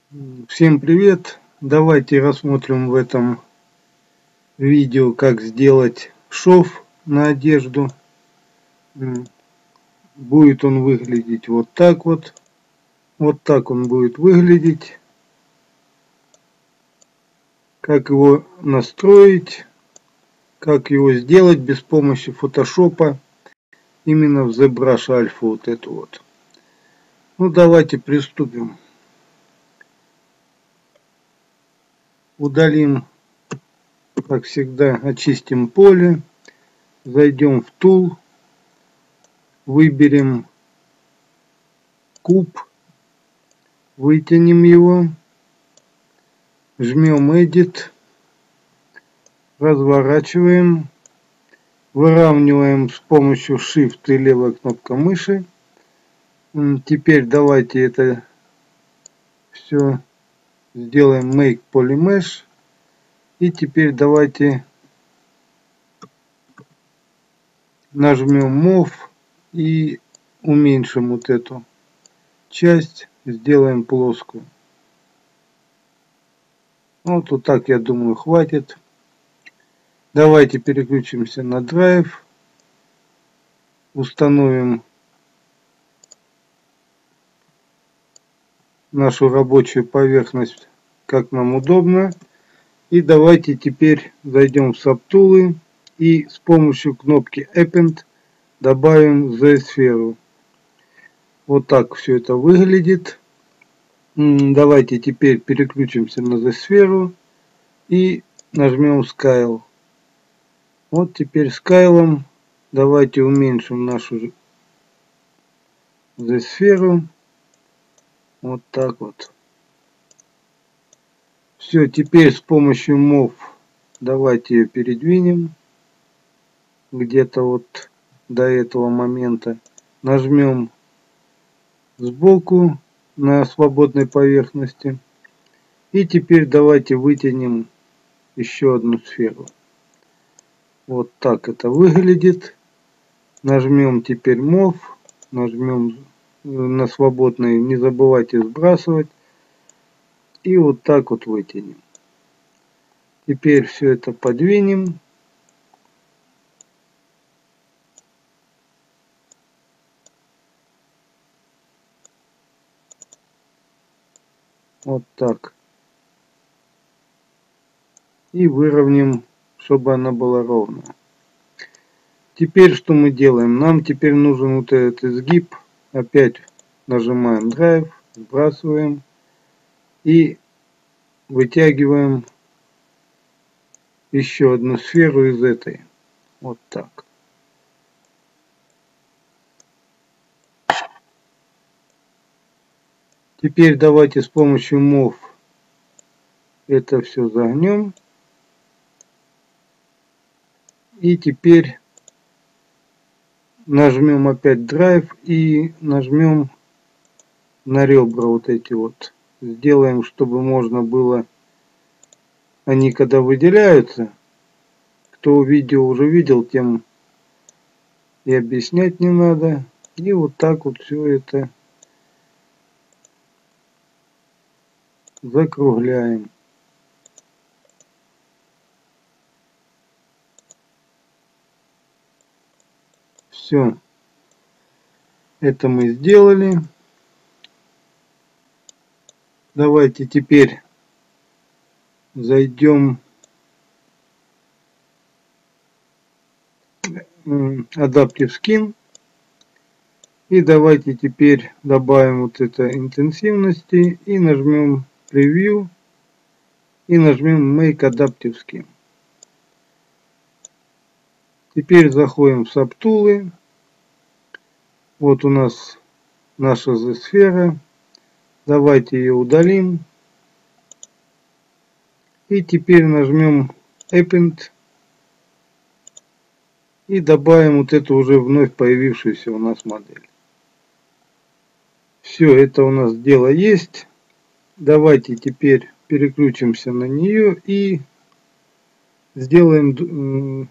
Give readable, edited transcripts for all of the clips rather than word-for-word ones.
Всем привет! Давайте рассмотрим в этом видео, как сделать шов на одежду. Будет он выглядеть вот так вот. Вот так он будет выглядеть. Как его настроить, как его сделать без помощи фотошопа. Именно в ZBrush Alpha вот эту вот. Ну давайте приступим. Удалим, как всегда, очистим поле. Зайдем в Tool. Выберем куб. Вытянем его. Жмем Edit. Разворачиваем. Выравниваем с помощью Shift и левой кнопкой мыши. Теперь давайте это все сделаем Make Polymesh. И теперь давайте нажмем Move и уменьшим вот эту часть. Сделаем плоскую. Вот так, я думаю, хватит. Давайте переключимся на Drive. Установим нашу рабочую поверхность, как нам удобно. И давайте теперь зайдем в Subtool и с помощью кнопки Append добавим Z-сферу. Вот так все это выглядит. Давайте теперь переключимся на Z-сферу и нажмем Scale. Вот теперь Scale давайте уменьшим нашу Z-сферу. Вот так вот. Все, теперь с помощью Move давайте ее передвинем. Где-то вот до этого момента. Нажмем сбоку на свободной поверхности. И теперь давайте вытянем еще одну сферу. Вот так это выглядит. Нажмем теперь Move. Нажмем на свободный. Не забывайте сбрасывать. И вот так вот вытянем. Теперь все это подвинем. Вот так. И выровняем, чтобы она была ровная. Теперь что мы делаем? Нам теперь нужен вот этот изгиб. Опять нажимаем Drive, сбрасываем и вытягиваем еще одну сферу из этой. Вот так. Теперь давайте с помощью Move это все загнем. И теперь нажмем опять Drive и нажмем на ребра вот эти вот. Сделаем, чтобы можно было, они когда выделяются, кто видео уже видел, тем и объяснять не надо. И вот так вот все это закругляем. Все. Это мы сделали. Давайте теперь зайдем Adaptive Skin. И давайте теперь добавим вот это интенсивности и нажмем Preview и нажмем Make Adaptive Skin. Теперь заходим в Subtool. Вот у нас наша Z-сфера. Давайте ее удалим. И теперь нажмем Append. И добавим вот эту уже вновь появившуюся у нас модель. Все, это у нас дело есть. Давайте теперь переключимся на нее и сделаем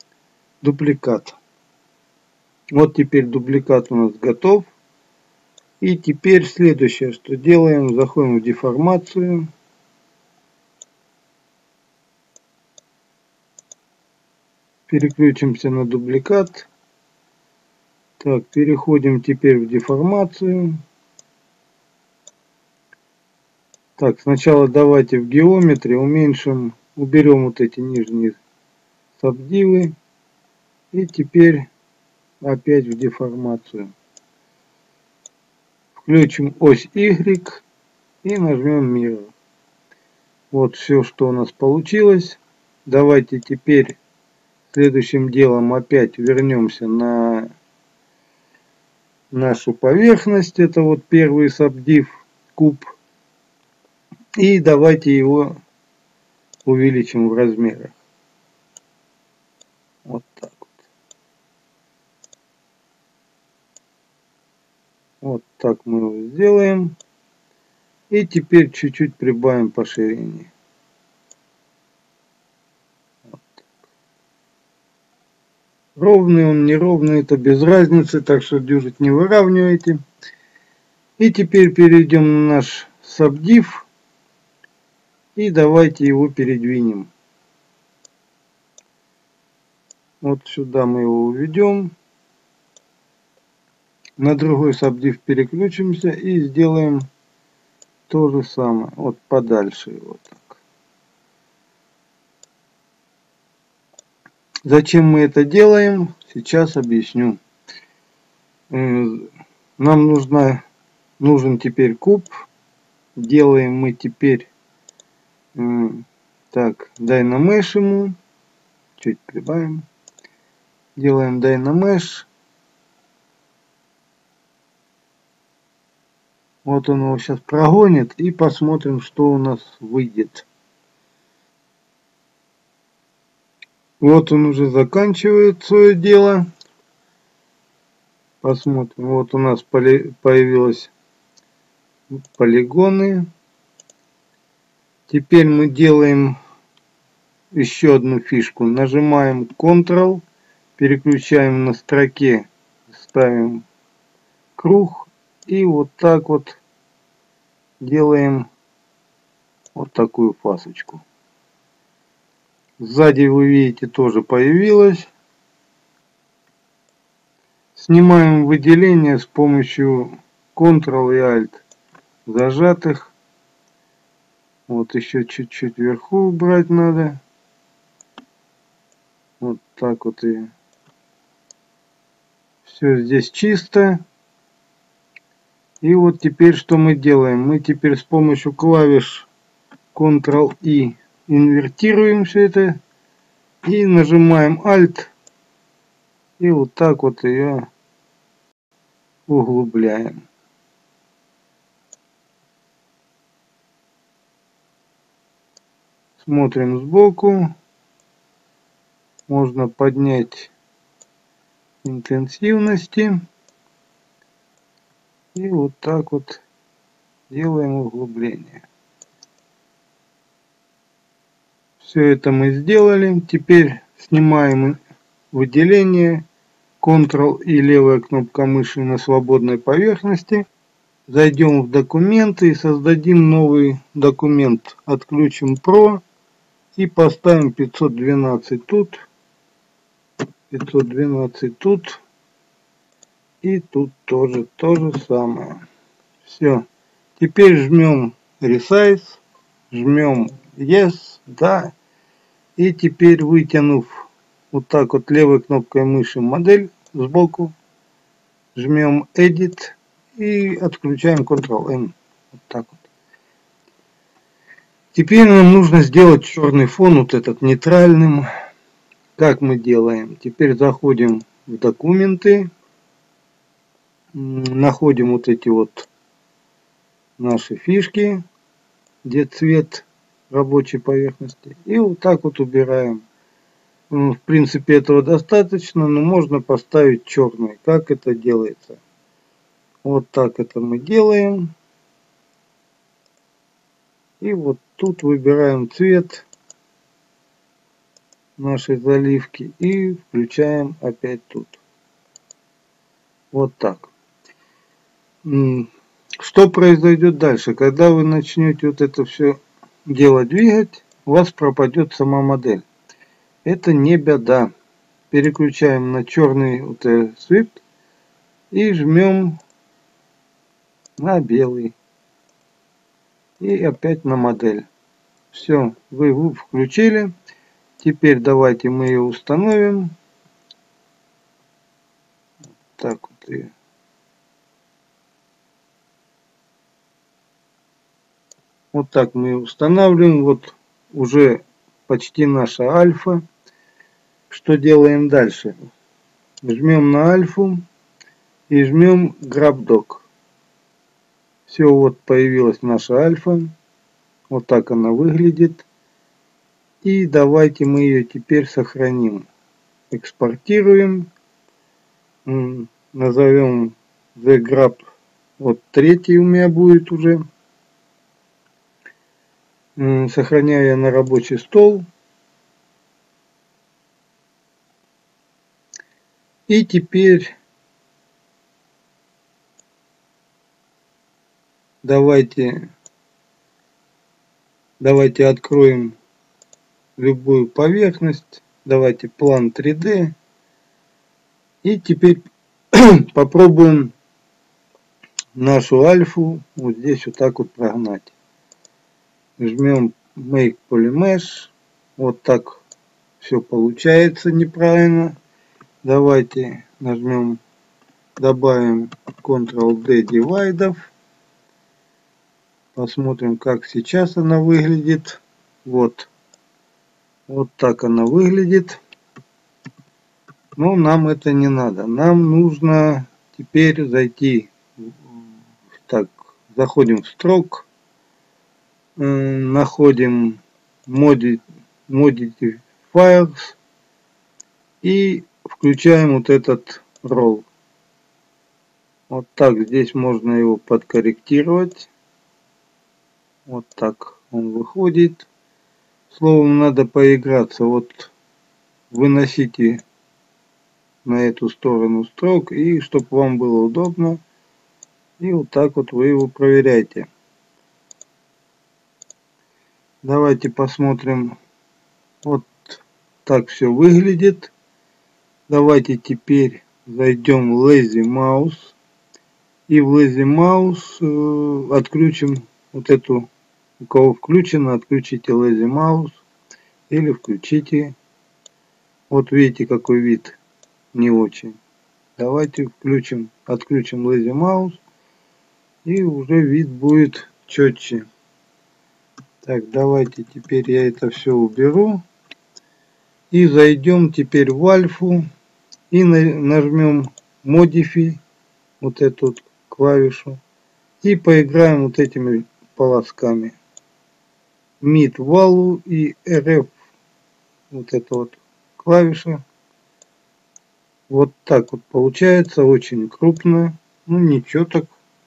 дупликат. Вот теперь дубликат у нас готов. И теперь следующее, что делаем, заходим в деформацию. Переключимся на дубликат. Так, переходим теперь в деформацию. Так, сначала давайте в геометрии уменьшим, уберем вот эти нижние сабдивы. И теперь опять в деформацию. Включим ось Y и нажмем Mirror. Вот все, что у нас получилось. Давайте теперь следующим делом опять вернемся на нашу поверхность. Это вот первый сабдив куб. И давайте его увеличим в размерах. Вот так вот. Вот так мы его сделаем. И теперь чуть-чуть прибавим по ширине. Вот. Ровный он, неровный, это без разницы, так что дюжить не выравнивайте. И теперь перейдем на наш сабдив. И давайте его передвинем. Вот сюда мы его уведем. На другой сабдив переключимся и сделаем то же самое. Вот подальше его так. Зачем мы это делаем? Сейчас объясню. Нам нужен теперь куб. Делаем мы теперь так, Dynamesh ему. Чуть прибавим. Делаем Dynamesh. Вот он его сейчас прогонит. И посмотрим, что у нас выйдет. Вот он уже заканчивает свое дело. Посмотрим. Вот у нас появились полигоны. Теперь мы делаем еще одну фишку. Нажимаем Ctrl. Переключаем на строке. Ставим круг. И вот так вот делаем вот такую фасочку. Сзади вы видите тоже появилось. Снимаем выделение с помощью Ctrl и Alt зажатых. Вот еще чуть-чуть вверху убрать надо. Вот так вот и все здесь чисто. И вот теперь что мы делаем? Мы теперь с помощью клавиш Ctrl-I инвертируем все это. И нажимаем Alt. И вот так вот ее углубляем. Смотрим сбоку. Можно поднять интенсивности. И вот так вот делаем углубление. Все это мы сделали. Теперь снимаем выделение. Ctrl и левая кнопка мыши на свободной поверхности. Зайдем в документы и создадим новый документ. Отключим Pro и поставим 512 тут. 512 тут. И тут тоже то же самое. Все. Теперь жмем Resize. Жмем Yes. Да. И теперь, вытянув вот так вот левой кнопкой мыши модель сбоку, жмем Edit и отключаем Ctrl-N. Вот так вот. Теперь нам нужно сделать черный фон вот этот нейтральным. Как мы делаем? Теперь заходим в документы. Находим вот эти вот наши фишки, где цвет рабочей поверхности. И вот так вот убираем. В принципе этого достаточно, но можно поставить черный. Как это делается? Вот так это мы делаем. И вот тут выбираем цвет нашей заливки и включаем опять тут. Вот так. Что произойдет дальше? Когда вы начнете вот это все дело двигать, у вас пропадет сама модель. Это не беда. Переключаем на черный вот Swift и жмем на белый. И опять на модель. Все, вы включили. Теперь давайте мы ее установим. Так вот ее. Вот так мы ее устанавливаем. Вот уже почти наша альфа. Что делаем дальше? Жмем на альфу и жмем GrabDoc. Все, вот появилась наша альфа. Вот так она выглядит. И давайте мы ее теперь сохраним. Экспортируем. Назовем TheGrab. Вот третий у меня будет уже. Сохраняю я на рабочий стол. И теперь давайте откроем любую поверхность. Давайте план 3D. И теперь попробуем нашу альфу вот здесь вот так вот прогнать. Жмем Make Polymesh. Вот так все получается неправильно. Давайте нажмем, добавим Ctrl-D дивайдов. Посмотрим, как сейчас она выглядит. Вот. Вот так она выглядит. Но нам это не надо. Нам нужно теперь зайти. Так, заходим в строк. Находим Modify Files. И включаем вот этот roll. Вот так здесь можно его подкорректировать. Вот так он выходит. Словом, надо поиграться. Вот выносите на эту сторону строк, и чтобы вам было удобно. И вот так вот вы его проверяете. Давайте посмотрим. Вот так все выглядит. Давайте теперь зайдем в Lazy Mouse. И в Lazy Mouse отключим вот эту. У кого включено, отключите Lazy Mouse. Или включите. Вот видите, какой вид не очень. Давайте отключим Lazy Mouse. И уже вид будет четче. Так, давайте теперь я это все уберу. И зайдем теперь в альфу. И нажмем Modify. Вот эту вот клавишу. И поиграем вот этими полосками. Mid Value и RF. Вот эта вот клавиша. Вот так вот получается. Очень крупно. Ну ничего так.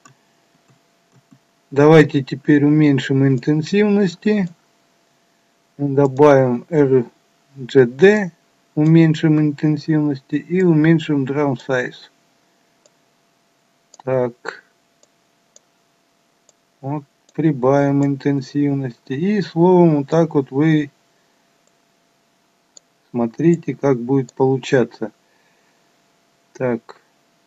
Давайте теперь уменьшим интенсивности. Добавим RGD. Уменьшим интенсивности. И уменьшим Drum Size. Так. Вот прибавим интенсивности. И словом вот так вот вы смотрите, как будет получаться. Так.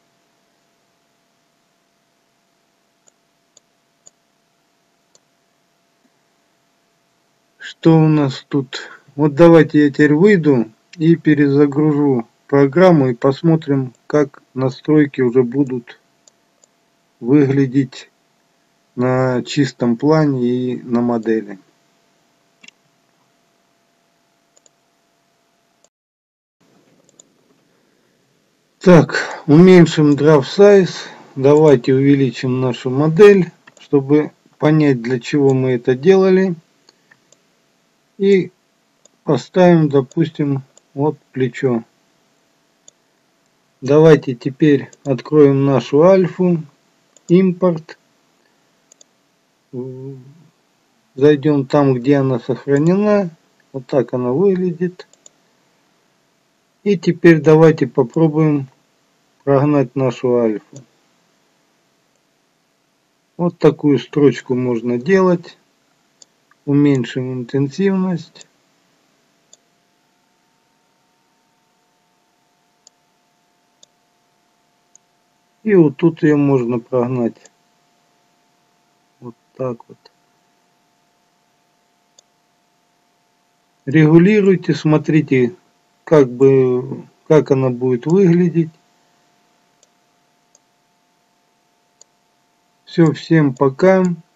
Что у нас тут? Вот давайте я теперь выйду и перезагружу программу и посмотрим, как настройки уже будут выглядеть на чистом плане и на модели. Так, уменьшим Draft Size. Давайте увеличим нашу модель, чтобы понять, для чего мы это делали. И поставим, допустим, вот плечо. Давайте теперь откроем нашу альфу. Импорт. Зайдем там, где она сохранена. Вот так она выглядит. И теперь давайте попробуем прогнать нашу альфу. Вот такую строчку можно делать. Уменьшим интенсивность. И вот тут ее можно прогнать. Вот так вот. Регулируйте, смотрите, как она будет выглядеть. Все, всем пока.